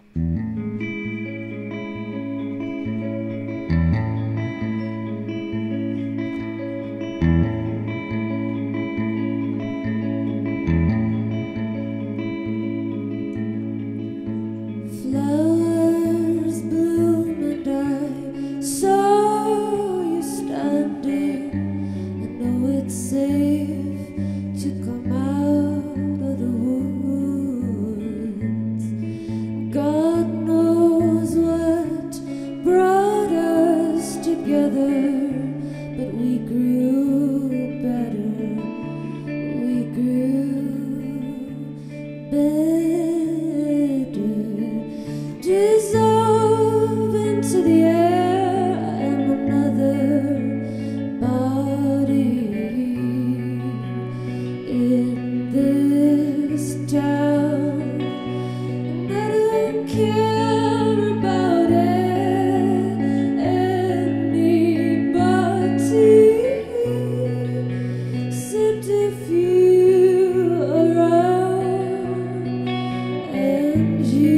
Flowers bloom and I saw you standing. I know it's safe to come out of the woods. God knows what brought us together, but we grew better. We grew better. Dissolve into the air. I am another body in this town, and I don't care about anybody except if you around, and you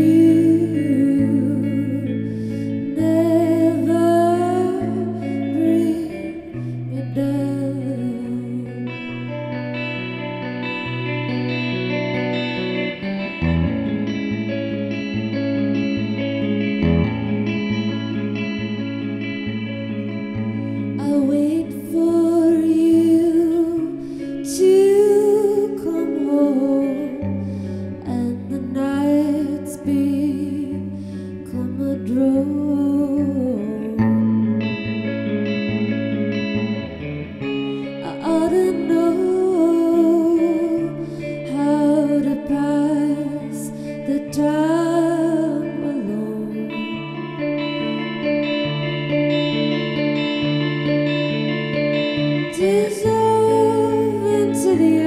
wait for you to come home, and the nights become a drone. I ought to know how to pass the time alone. Dissolve into the